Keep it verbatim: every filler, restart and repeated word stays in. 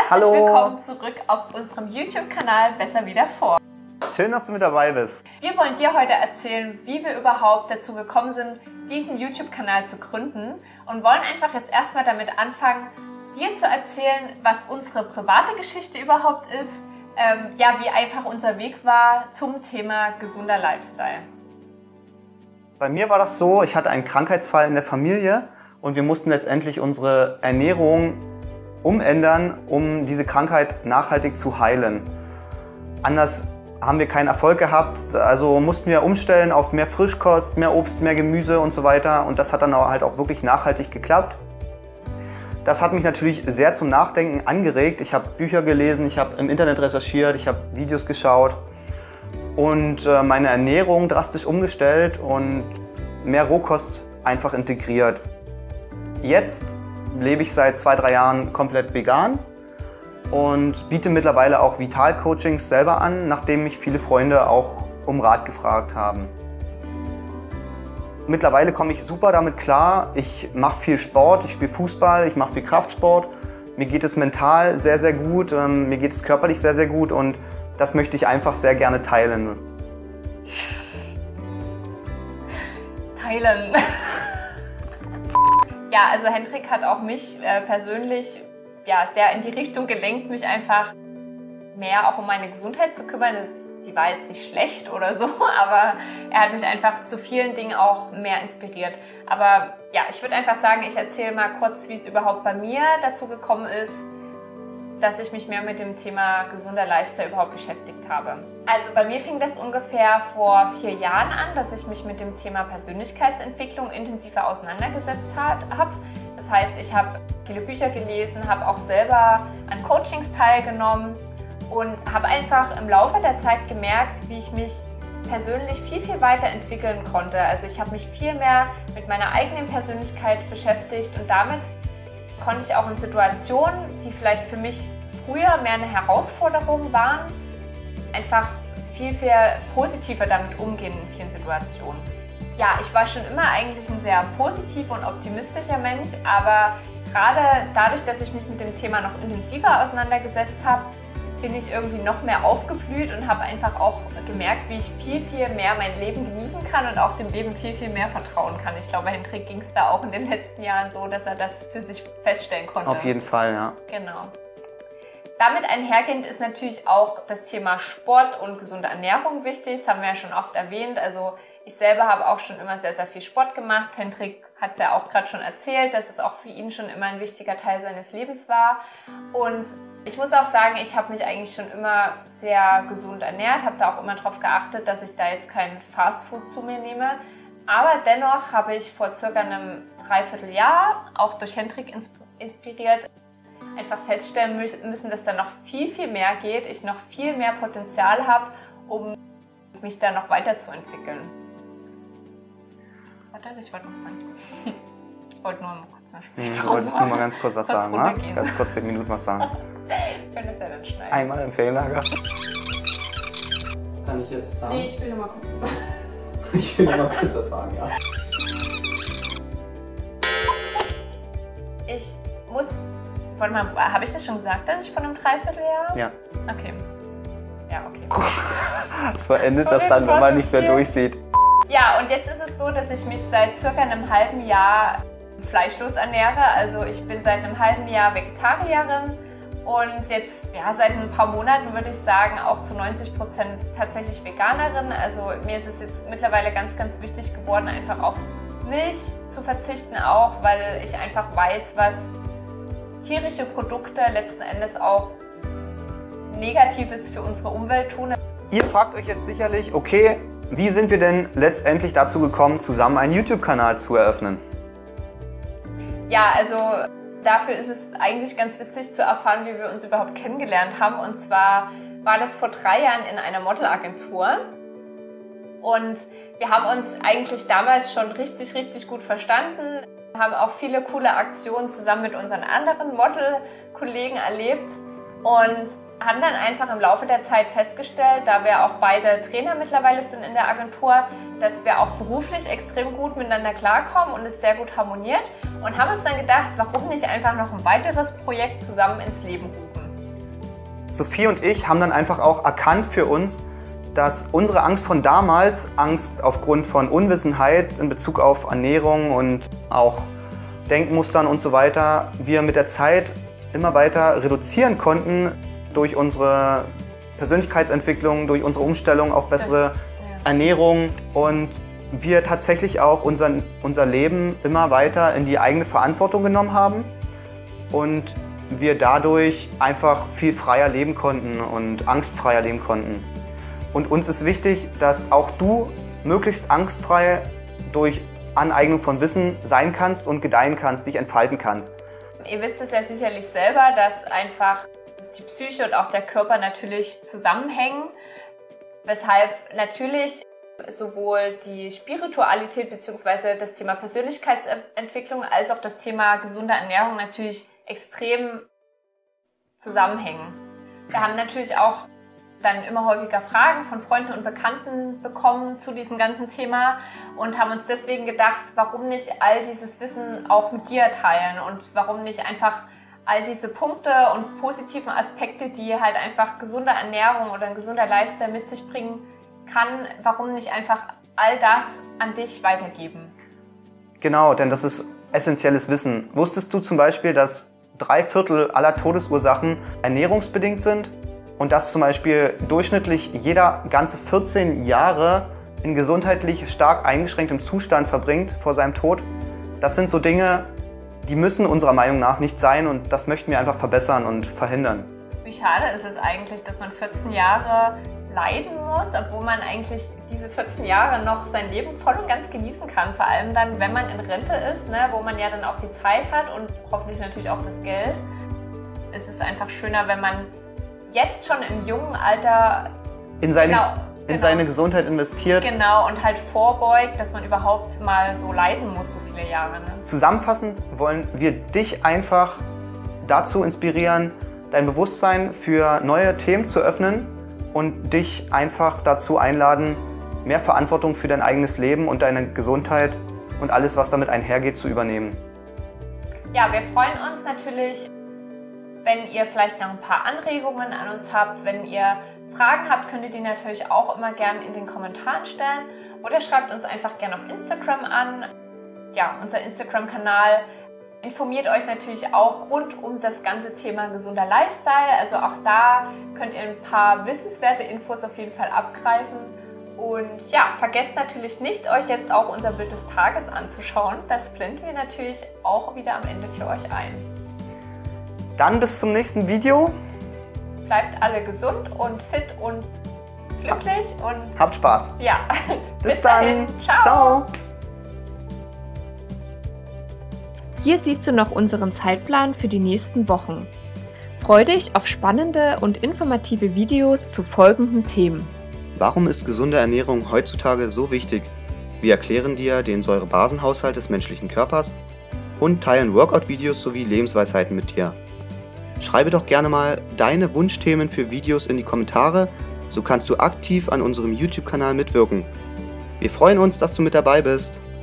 Herzlich Hallo. willkommen zurück auf unserem YouTube-Kanal Besser wie davor. Schön, dass du mit dabei bist. Wir wollen dir heute erzählen, wie wir überhaupt dazu gekommen sind, diesen YouTube-Kanal zu gründen und wollen einfach jetzt erstmal damit anfangen, dir zu erzählen, was unsere private Geschichte überhaupt ist, ähm, ja, wie einfach unser Weg war zum Thema gesunder Lifestyle. Bei mir war das so, ich hatte einen Krankheitsfall in der Familie und wir mussten letztendlich unsere Ernährung umändern, um diese Krankheit nachhaltig zu heilen. Anders haben wir keinen Erfolg gehabt, also mussten wir umstellen auf mehr Frischkost, mehr Obst, mehr Gemüse und so weiter und das hat dann auch halt auch wirklich nachhaltig geklappt. Das hat mich natürlich sehr zum Nachdenken angeregt. Ich habe Bücher gelesen, ich habe im Internet recherchiert, ich habe Videos geschaut und äh, meine Ernährung drastisch umgestellt und mehr Rohkost einfach integriert. Jetzt lebe ich seit zwei, drei Jahren komplett vegan und biete mittlerweile auch Vital-Coachings selber an, nachdem mich viele Freunde auch um Rat gefragt haben. Mittlerweile komme ich super damit klar. Ich mache viel Sport, ich spiele Fußball, ich mache viel Kraftsport. Mir geht es mental sehr, sehr gut, ähm, mir geht es körperlich sehr, sehr gut und das möchte ich einfach sehr gerne teilen. Teilen. Ja, also Hendrik hat auch mich äh, persönlich ja, sehr in die Richtung gelenkt, mich einfach mehr auch um meine Gesundheit zu kümmern. Das, die war jetzt nicht schlecht oder so, aber er hat mich einfach zu vielen Dingen auch mehr inspiriert. Aber ja, ich würde einfach sagen, ich erzähle mal kurz, wie es überhaupt bei mir dazu gekommen ist, dass ich mich mehr mit dem Thema gesunder Lifestyle überhaupt beschäftigt habe. Also bei mir fing das ungefähr vor vier Jahren an, dass ich mich mit dem Thema Persönlichkeitsentwicklung intensiver auseinandergesetzt habe. Das heißt, ich habe viele Bücher gelesen, habe auch selber an Coachings teilgenommen und habe einfach im Laufe der Zeit gemerkt, wie ich mich persönlich viel, viel weiterentwickeln konnte. Also ich habe mich viel mehr mit meiner eigenen Persönlichkeit beschäftigt und damit konnte ich auch in Situationen, die vielleicht für mich früher mehr eine Herausforderung waren, einfach viel, viel positiver damit umgehen in vielen Situationen. Ja, ich war schon immer eigentlich ein sehr positiver und optimistischer Mensch, aber gerade dadurch, dass ich mich mit dem Thema noch intensiver auseinandergesetzt habe, bin ich irgendwie noch mehr aufgeblüht und habe einfach auch gemerkt, wie ich viel, viel mehr mein Leben genießen kann und auch dem Leben viel, viel mehr vertrauen kann. Ich glaube, Hendrik ging es da auch in den letzten Jahren so, dass er das für sich feststellen konnte. Auf jeden Fall, ja. Genau. Damit einhergehend ist natürlich auch das Thema Sport und gesunde Ernährung wichtig. Das haben wir ja schon oft erwähnt. Also ich selber habe auch schon immer sehr, sehr viel Sport gemacht. Hendrik hat es ja auch gerade schon erzählt, dass es auch für ihn schon immer ein wichtiger Teil seines Lebens war. Und ich muss auch sagen, ich habe mich eigentlich schon immer sehr gesund ernährt, habe da auch immer darauf geachtet, dass ich da jetzt kein Fastfood zu mir nehme. Aber dennoch habe ich vor circa einem Dreivierteljahr, auch durch Hendrik inspiriert, einfach feststellen müssen, dass da noch viel, viel mehr geht, ich noch viel mehr Potenzial habe, um mich da noch weiterzuentwickeln. Warte, ich wollte noch sagen. Ich wollte nur mal kurz eine Sprechpause Du wolltest nur mal ganz kurz was kurz sagen, ne? Ganz kurz zehn Minuten was sagen. Ich kann das ja dann schneiden. Einmal im Ferienlager. Kann ich jetzt sagen? Nee, ich will nur mal kurz was sagen. Ich will nur mal kurz was sagen, ja. Ich muss... Warte mal, habe ich das schon gesagt, dass ich von einem Dreivierteljahr? Ja. Okay. Ja, okay. So endet das dann, wenn man nicht mehr durchsieht. Ja, und jetzt ist es so, dass ich mich seit circa einem halben Jahr fleischlos ernähre. Also ich bin seit einem halben Jahr Vegetarierin und jetzt ja, seit ein paar Monaten würde ich sagen auch zu neunzig Prozent tatsächlich Veganerin. Also mir ist es jetzt mittlerweile ganz, ganz wichtig geworden, einfach auf Milch zu verzichten auch, weil ich einfach weiß, was tierische Produkte letzten Endes auch Negatives für unsere Umwelt tun. Ihr fragt euch jetzt sicherlich, okay, wie sind wir denn letztendlich dazu gekommen, zusammen einen YouTube-Kanal zu eröffnen? Ja, also dafür ist es eigentlich ganz witzig zu erfahren, wie wir uns überhaupt kennengelernt haben. Und zwar war das vor drei Jahren in einer Modelagentur. Und wir haben uns eigentlich damals schon richtig, richtig gut verstanden. Wir haben auch viele coole Aktionen zusammen mit unseren anderen Model-Kollegen erlebt und haben dann einfach im Laufe der Zeit festgestellt, da wir auch beide Trainer mittlerweile sind in der Agentur, dass wir auch beruflich extrem gut miteinander klarkommen und es sehr gut harmoniert und haben uns dann gedacht, warum nicht einfach noch ein weiteres Projekt zusammen ins Leben rufen. Sophie und ich haben dann einfach auch erkannt für uns, dass unsere Angst von damals, Angst aufgrund von Unwissenheit in Bezug auf Ernährung und auch Denkmustern und so weiter, wir mit der Zeit immer weiter reduzieren konnten durch unsere Persönlichkeitsentwicklung, durch unsere Umstellung auf bessere Ernährung und wir tatsächlich auch unser, unser Leben immer weiter in die eigene Verantwortung genommen haben und wir dadurch einfach viel freier leben konnten und angstfreier leben konnten. Und uns ist wichtig, dass auch du möglichst angstfrei durch Aneignung von Wissen sein kannst und gedeihen kannst, dich entfalten kannst. Ihr wisst es ja sicherlich selber, dass einfach die Psyche und auch der Körper natürlich zusammenhängen, weshalb natürlich sowohl die Spiritualität bzw. das Thema Persönlichkeitsentwicklung als auch das Thema gesunde Ernährung natürlich extrem zusammenhängen. Wir haben natürlich auch dann immer häufiger Fragen von Freunden und Bekannten bekommen zu diesem ganzen Thema und haben uns deswegen gedacht, warum nicht all dieses Wissen auch mit dir teilen und warum nicht einfach all diese Punkte und positiven Aspekte, die halt einfach gesunde Ernährung oder ein gesunder Lifestyle mit sich bringen kann, warum nicht einfach all das an dich weitergeben? Genau, denn das ist essentielles Wissen. Wusstest du zum Beispiel, dass drei Viertel aller Todesursachen ernährungsbedingt sind? Und dass zum Beispiel durchschnittlich jeder ganze vierzehn Jahre in gesundheitlich stark eingeschränktem Zustand verbringt vor seinem Tod. Das sind so Dinge, die müssen unserer Meinung nach nicht sein und das möchten wir einfach verbessern und verhindern. Wie schade ist es eigentlich, dass man vierzehn Jahre leiden muss, obwohl man eigentlich diese vierzehn Jahre noch sein Leben voll und ganz genießen kann. Vor allem dann, wenn man in Rente ist, ne, wo man ja dann auch die Zeit hat und hoffentlich natürlich auch das Geld. Es ist einfach schöner, wenn man jetzt schon im jungen Alter in seine, genau, in genau, seine Gesundheit investiert. Genau, und halt vorbeugt, dass man überhaupt mal so leiden muss, so viele Jahre. Ne? Zusammenfassend wollen wir dich einfach dazu inspirieren, dein Bewusstsein für neue Themen zu öffnen und dich einfach dazu einladen, mehr Verantwortung für dein eigenes Leben und deine Gesundheit und alles, was damit einhergeht, zu übernehmen. Ja, wir freuen uns natürlich, wenn ihr vielleicht noch ein paar Anregungen an uns habt. Wenn ihr Fragen habt, könnt ihr die natürlich auch immer gerne in den Kommentaren stellen. Oder schreibt uns einfach gerne auf Instagram an. Ja, unser Instagram-Kanal informiert euch natürlich auch rund um das ganze Thema gesunder Lifestyle. Also auch da könnt ihr ein paar wissenswerte Infos auf jeden Fall abgreifen. Und ja, vergesst natürlich nicht, euch jetzt auch unser Bild des Tages anzuschauen. Das blenden wir natürlich auch wieder am Ende für euch ein. Dann bis zum nächsten Video. Bleibt alle gesund und fit und glücklich und habt Spaß. Ja. Bis, bis dann. Ciao. Ciao. Hier siehst du noch unseren Zeitplan für die nächsten Wochen. Freu dich auf spannende und informative Videos zu folgenden Themen. Warum ist gesunde Ernährung heutzutage so wichtig? Wir erklären dir den Säurebasenhaushalt des menschlichen Körpers und teilen Workout-Videos sowie Lebensweisheiten mit dir. Schreibe doch gerne mal deine Wunschthemen für Videos in die Kommentare, so kannst du aktiv an unserem YouTube-Kanal mitwirken. Wir freuen uns, dass du mit dabei bist.